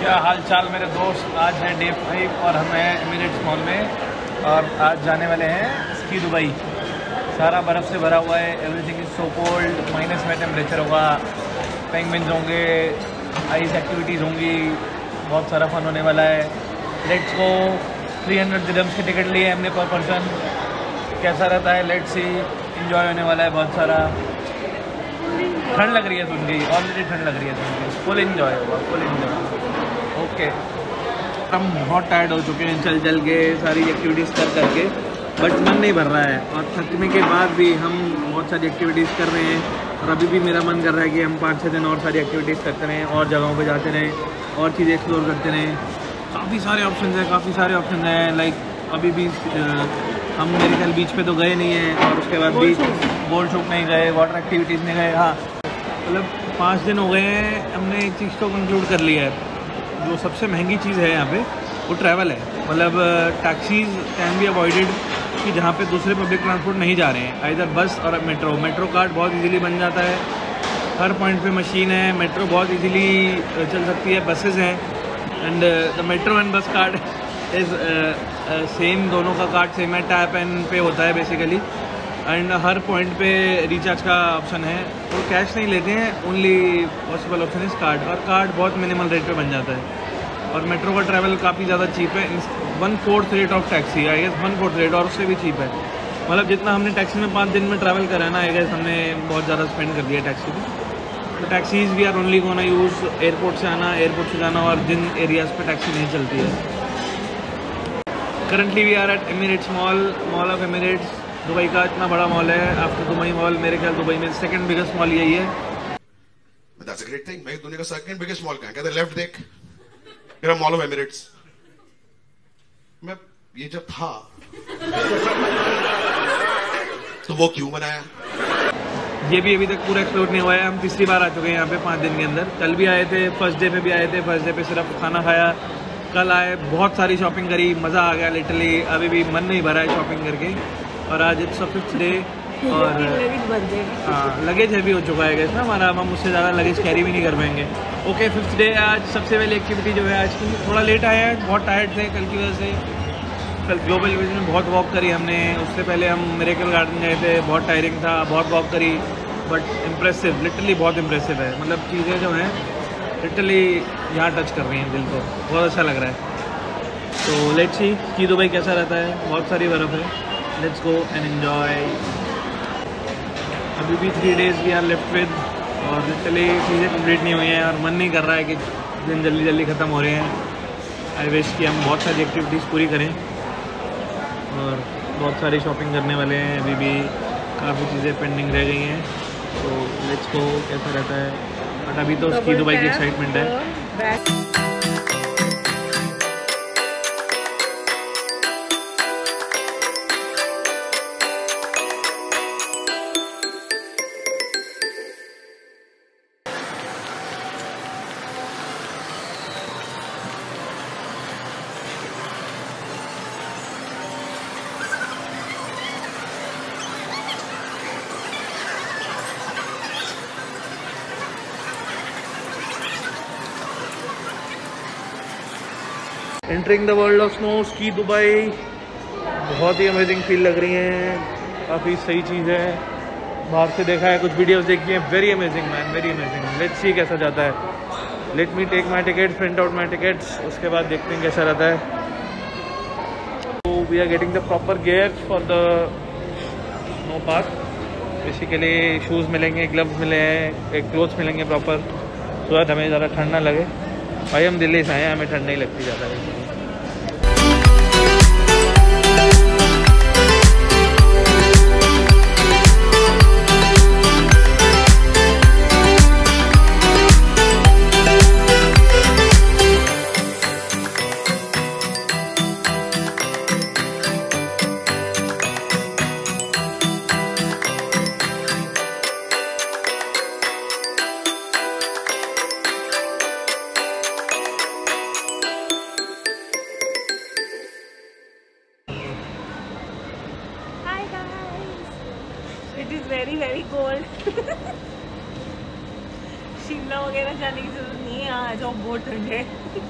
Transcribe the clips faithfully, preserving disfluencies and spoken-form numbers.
क्या हाल चाल मेरे दोस्त। आज है डे फाइव और हम हैं एमिरेट्स मॉल में और आज जाने वाले हैं स्की दुबई। सारा बर्फ़ से भरा हुआ है, everything is so cold, minus में टेम्परेचर होगा, पेंगुइन्स होंगे, आइस एक्टिविटीज़ होंगी, बहुत सारा फन होने वाला है। Let's go. Three hundred dirhams की टिकट ली है हमने पर पर्सन। कैसा रहता है लेट्स सी। इंजॉय होने वाला है बहुत सारा। ठंड लग रही है सुन के, ऑलरेडी ठंड लग रही है सुन के। फुल इन्जॉय होगा, फुल इन्जॉय। ओके, हम बहुत टायर्ड हो चुके हैं चल चल के, सारी एक्टिविटीज़ कर करके, बट मन नहीं भर रहा है। और थकने के बाद भी हम बहुत सारी एक्टिविटीज़ कर रहे हैं और अभी भी मेरा मन कर रहा है कि हम पाँच छः दिन और सारी एक्टिविटीज़ करते रहें और जगहों पे जाते रहें और चीज़ें एक्सप्लोर करते रहें। काफ़ी सारे ऑप्शन हैं, काफ़ी सारे ऑप्शन हैं। लाइक अभी भी हम मेरे ख्याल बीच पे तो गए नहीं हैं और उसके बाद बीच बोल शूट नहीं गए, वाटर एक्टिविटीज़ नहीं गए। हाँ, मतलब पाँच दिन हो गए हैं, हमने एक चीज़ तो कंक्लूड कर लिया है। जो सबसे महंगी चीज़ है यहाँ पे वो ट्रैवल है। मतलब टैक्सीज़ कैन बी अवॉइडेड कि जहाँ पे दूसरे पब्लिक ट्रांसपोर्ट नहीं जा रहे हैं, इधर बस और मेट्रो। मेट्रो कार्ड बहुत इजीली बन जाता है, हर पॉइंट पे मशीन है। मेट्रो बहुत इजीली चल सकती है, बसेस हैं and the metro and bus card is same, दोनों का कार्ड सेम है, टैप एंड पे होता है बेसिकली। एंड हर पॉइंट पे रिचार्ज का ऑप्शन है, वो कैश नहीं लेते हैं, ओनली पॉसिबल ऑप्शन इस कार्ड। और कार्ड बहुत मिनिमल रेट पे बन जाता है। और मेट्रो का ट्रैवल काफ़ी ज़्यादा चीप है, one fourth rate of taxi, I guess one fourth rate, और उससे भी चीप है। मतलब जितना हमने टैक्सी में पाँच दिन में ट्रैवल करा है ना, आई गेस हमने बहुत ज़्यादा स्पेंड कर दिया टैक्सी में। तो taxis we are only gonna use airport से आना, एयरपोर्ट से जाना, और जिन एरियाज़ पे टैक्सी नहीं चलती है। Currently we are at Emirates mall, mall of Emirates. Dubai का इतना बड़ा मॉल है, आफ्टर दुबई मॉल मेरे ख्याल दुबई में सेकंड बिगेस्ट मॉल यही है। That's a great thing. मैं दुनिया का सेकंड बिगेस्ट मॉल कहाँ है? कहते लेफ्ट देख, मेरा मॉल ऑफ एमिरेट्स। मैं ये जब था तो वो क्यों बनाया? ये भी अभी तक पूरा एक्सप्लोर नहीं हुआ है। हम तीसरी बार आ चुके हैं यहाँ पे पाँच दिन के अंदर। कल भी आए थे, फर्स्ट डे पे भी आए थे, फर्स्ट डे पे सिर्फ खाना खाया। कल आए, बहुत सारी शॉपिंग करी, मज़ा आ गया लिटरली। अभी भी मन नहीं भरा है शॉपिंग करके। और आज इट्स अ फिफ्थ डे और हाँ, लगेज हैवी हो चुका है ना हमारा। हम उससे ज़्यादा लगेज कैरी भी नहीं कर पाएंगे। ओके, फिफ्थ डे आज। सबसे पहले एक्टिविटी जो है आज की, थोड़ा लेट आया है, बहुत टायर्ड थे कल की वजह से। कल ग्लोबल विजन में बहुत वॉक करी हमने। उससे पहले हम मिरेकल गार्डन गए थे, बहुत टायरिंग था, बहुत वॉक करी, बट इम्प्रेसिव, लिटरली बहुत इम्प्रेसिव है। मतलब चीज़ें जो हैं लिटरली यहाँ टच कर रही हैं दिल को, बहुत अच्छा लग रहा है। तो लेट्स सी कि दुबई कैसा रहता है। बहुत सारी बर्फ़ है, लेट्स गो एंड एन्जॉय। अभी भी three days we are left with, और लिटरली चीज़ें कंप्लीट नहीं हुई हैं और मन नहीं कर रहा है कि दिन जल्दी जल्दी ख़त्म हो रहे हैं। आई विश कि हम बहुत सारी एक्टिविटीज़ पूरी करें और बहुत सारी शॉपिंग करने वाले हैं। अभी भी काफ़ी चीज़ें पेंडिंग रह गई हैं, तो लेट्स गो कैसा रहता है। बट अभी तो स्की दुबई की एक्साइटमेंट है। Entering the world of snow, ski Dubai. बहुत ही अमेजिंग फील लग रही है, काफ़ी सही चीज़ है। बाहर से देखा है, कुछ वीडियोस देखी हैं, very amazing man, very amazing. Let's see कैसा जाता है। Let me take my tickets, print out my tickets, उसके बाद देखते हैं कैसा रहता है। तो we are getting the proper gear for the snow park. Basically shoes मिलेंगे, ग्लव्स मिले हैं, एक क्लोथ्स मिलेंगे प्रॉपर, तो आज हमें ज़्यादा ठंड ना लगे। भाई हम दिल्ली से आए हैं, हमें ठंड नहीं लगती ज़्यादा। शिमला वगैरह जाने की जरूरत नहीं है, यहाँ आ जाओ, बहुत ठंड है।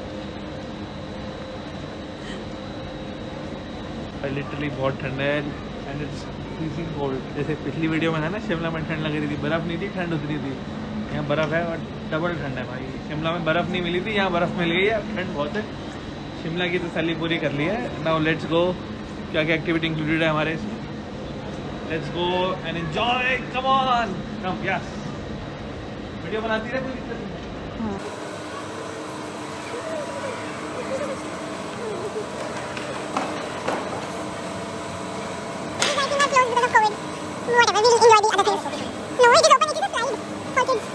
लिटरली बहुत ठंड है एंड इट्स फ्रीजिंग कोल्ड। जैसे पिछली वीडियो में था ना, शिमला में ठंड लग रही थी, बर्फ़ नहीं थी, ठंड उतरी थी। यहाँ बर्फ़ है और डबल ठंड है भाई। शिमला में बर्फ़ नहीं मिली थी, यहाँ बर्फ़ मिल गई है, ठंड बहुत है। शिमला की तसल्ली पूरी कर ली है। Now let's go. क्या क्या एक्टिविटी इंक्लूडेड है हमारे इसमें? Let's go and enjoy. Come on, come. Yes, video बनाती रहे, कोई दिक्कत नहीं। Whatever, we'll enjoy the other things. No, it is open, it is a slide for kids.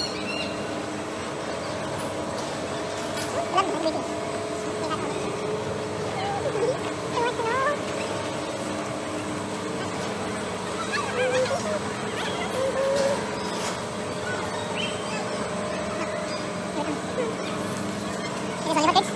Love this video. So what's now? It is only for kids.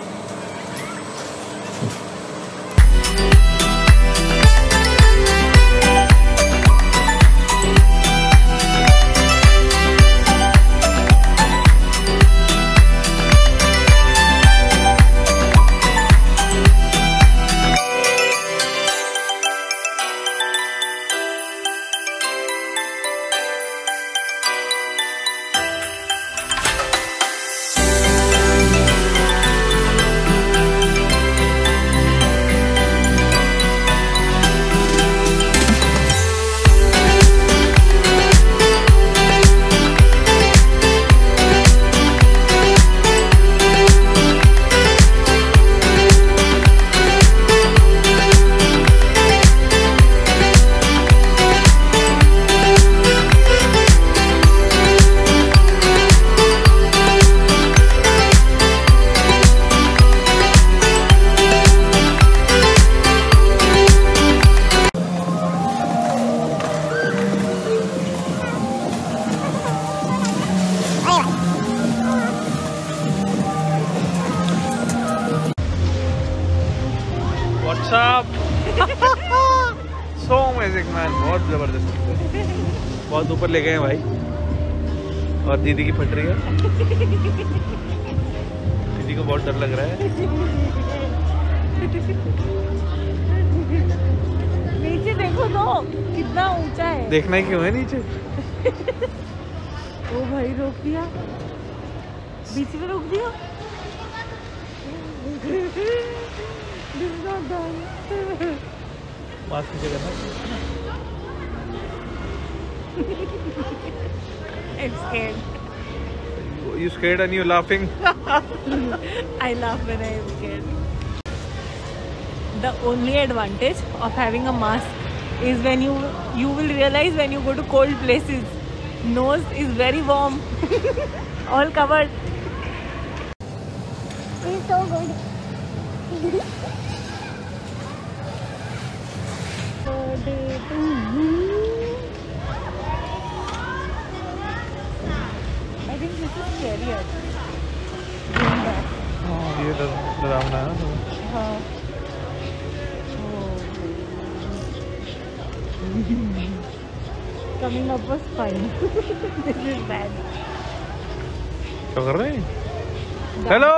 What's up? So amazing man, बहुत जबरदस्त, बहुत ऊपर ले गए हैं भाई। और दीदी की फट रही है, दीदी को बहुत डर लग रहा है। नीचे देखो तो कितना ऊंचा है। देखना ही क्यों है नीचे? ओ भाई रोक दिया, बीच में रोक दिया। मास्क नीचे करना। I'm scared. You scared and you laughing? I laugh when I am scared. The only advantage of having a mask is when you you will realize when you go to cold places, nose is very warm, all covered. It is so good. Birthday to you. I think this is scarier. हाँ, ये डरावना है ना। हाँ। Coming up was fine. This is bad. क्या कर रहे हैं? हेलो।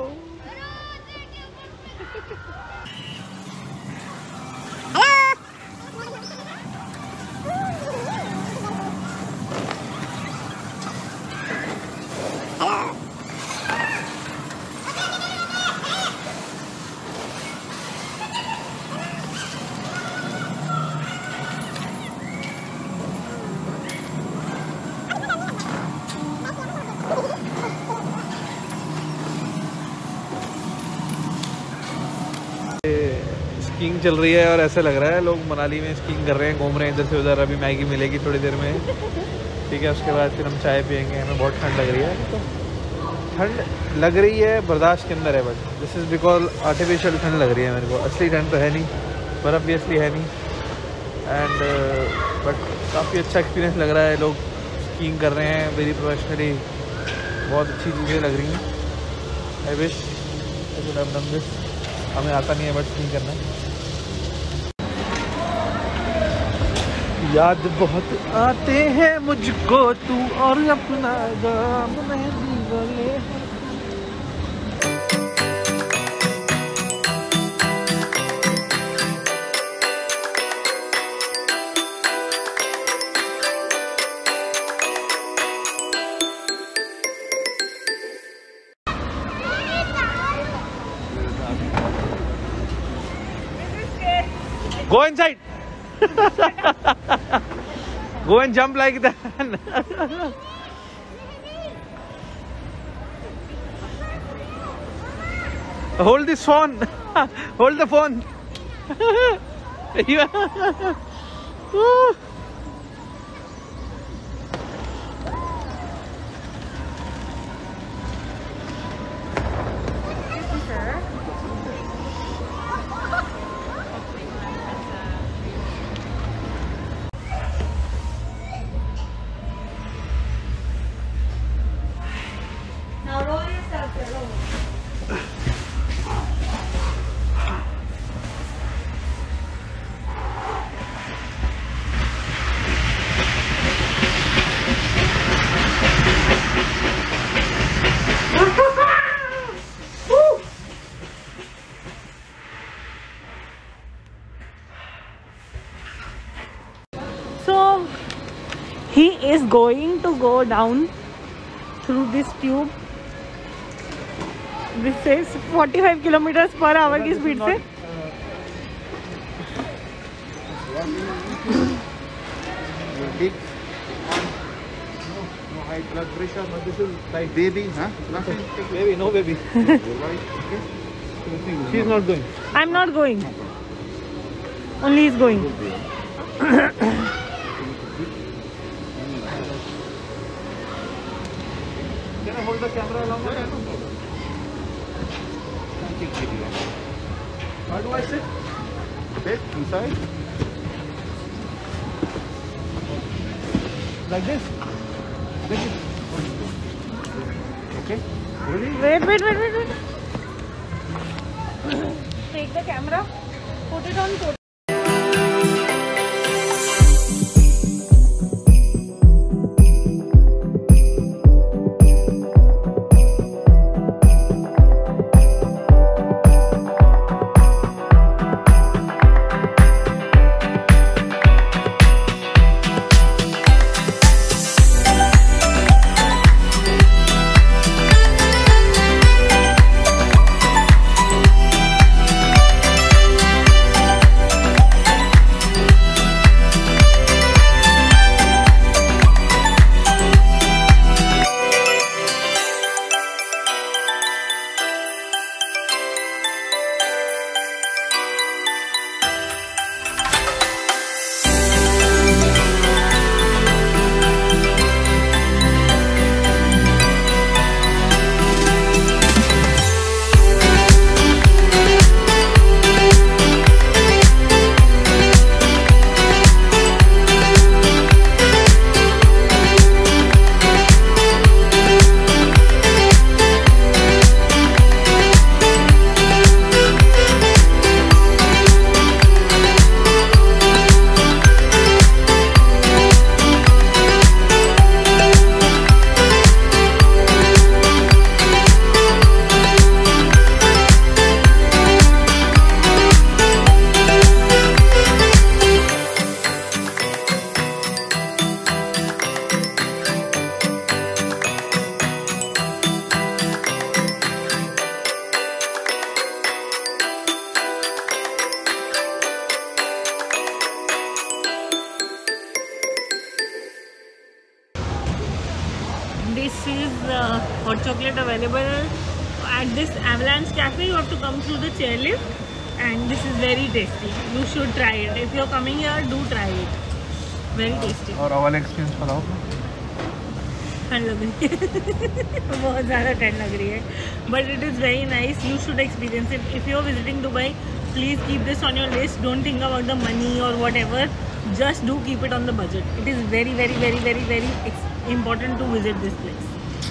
स्कीइंग चल रही है और ऐसा लग रहा है लोग मनाली में स्कीइंग कर रहे हैं, घूम रहे हैं इधर से उधर। अभी मैगी मिलेगी थोड़ी देर में, ठीक है। उसके बाद फिर हम चाय पियेंगे। हमें बहुत ठंड लग रही है, तो ठंड लग रही है, बर्दाश्त के अंदर है, but this is because artificial ठंड लग रही है मेरे को। असली ठंड तो है नहीं, बर्फ़ भी असली है नहीं। एंड बट काफ़ी अच्छा एक्सपीरियंस लग रहा है। लोग स्कीइंग कर रहे हैं वेरी प्रोफेशनली, बहुत अच्छी चीज़ें लग रही हैं। I wish I could have done this. हमें आता नहीं है बट स्कीइंग करना है। याद बहुत आते हैं मुझको तू और अपना गाम मेहंदी वाले। Go inside. Go and jump like that. Hold this phone. Hold the phone. Now roll yourself, roll. So he is going to go down through this tube. This says forty-five kilometers per hour की speed से. No high blood pressure. No, this is like baby, huh? Nothing. Baby, no baby. She's not going. I'm not going. Only he's going. Can I hold the camera along with you? How do I sit? Sit inside. Like this. Like this. Okay. Ready? Wait, wait, wait, wait, wait. Take the camera. Put it on. Put This is uh, hot chocolate available at this Avalanche Cafe. You have to come through the chairlift, and this is very tasty. You should try it. If you're coming here, do try it. Very tasty. और वाला experience बताओ. ठंड लग रही है. बहुत ज़्यादा ठंड लग रही है. But it is very nice. You should experience it. If you're visiting Dubai, please keep this on your list. Don't think about the money or whatever. Just do keep it on the budget. It is very, very, very, very, very important to visit this place.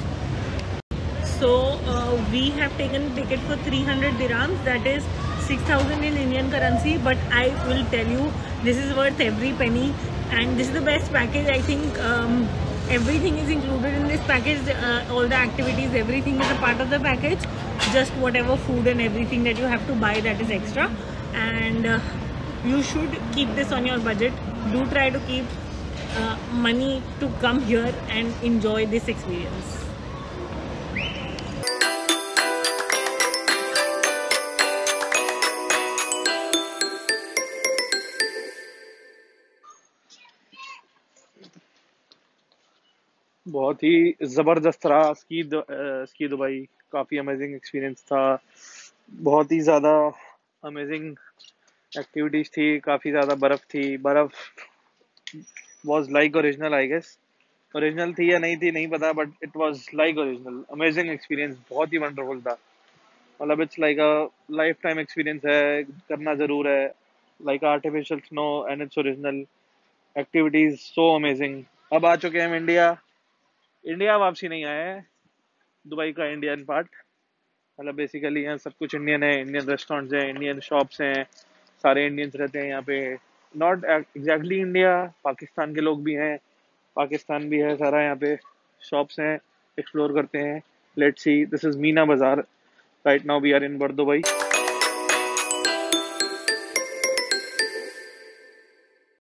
So uh, we have taken a ticket for three hundred dirhams. That is six thousand in Indian currency. But I will tell you, this is worth every penny. and this is the best package. I think um, everything is included in this package. Uh, all the activities, everything is a part of the package. Just whatever food and everything that you have to buy, that is extra. And uh, you should keep this on your budget. Do try to keep uh, money to come here and enjoy this experience. बहुत ही ज़बरदस्त रहा ski दु, ski Dubai. काफ़ी amazing experience था, बहुत ही ज़्यादा amazing activities थी, काफ़ी ज़्यादा बर्फ़ थी। बर्फ़ was like original, I guess original थी या नहीं थी नहीं पता, but it was like original. Amazing experience, बहुत ही वंडरफुल था। मतलब it's like a lifetime experience है, करना ज़रूर है। Like artificial snow and it's original activities, so amazing. अब आ चुके हैं हम इंडिया। इंडिया वापसी नहीं आया है, दुबई का इंडियन पार्ट। मतलब बेसिकली यहाँ सब कुछ इंडियन है, इंडियन रेस्टोरेंट्स हैं, इंडियन शॉप्स हैं, सारे इंडियंस रहते हैं यहाँ पे। नॉट एग्जैक्टली इंडिया, पाकिस्तान के लोग भी हैं, पाकिस्तान भी है सारा यहाँ पे। शॉप्स हैं, एक्सप्लोर करते हैं। Let's see, this is Meena Bazaar. Right now we are in बर्दुबई।